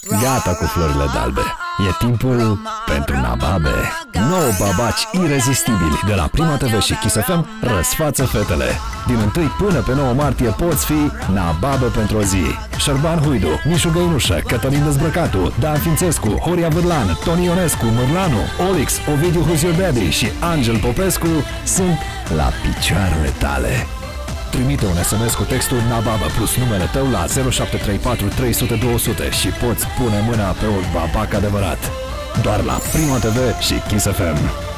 Gata cu florile d'albe. E timpul pentru nababe. 9 babaci irezistibili de la Prima TV și Kiss FM răsfață fetele. Din 1 până pe 9 martie poți fi nababe pentru o zi. Șerban Huidu, Mișu Găinușă, Cătălin Dezbrăcatu, Dan Fințescu, Horia Vârlan, Toni Ionescu, Mârlanu, Olix, Ovidiu Who's Your Daddy și Angel Popescu sunt la picioarele tale. Trimite un SMS cu textul NABABA plus numele tău la 0734 300 200 și poți pune mâna pe un babac adevărat. Doar la Prima TV și Kiss FM.